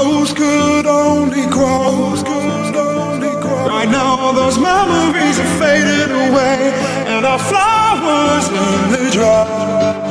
rose could only grow. Right now those memories are faded away, and our flowers in the dry.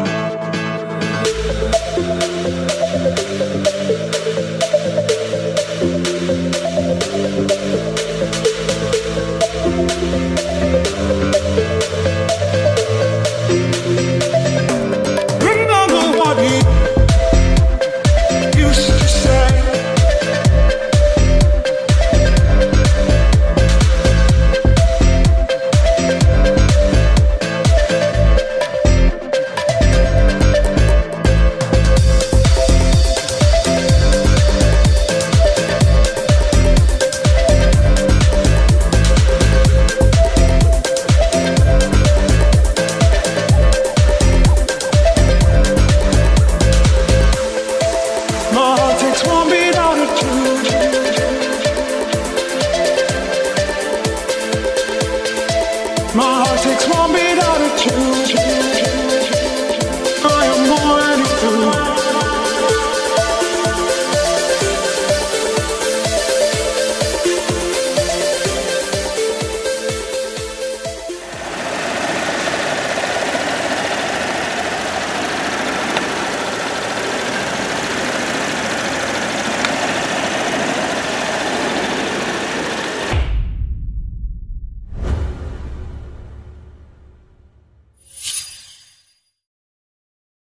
My heart takes one beat out of two.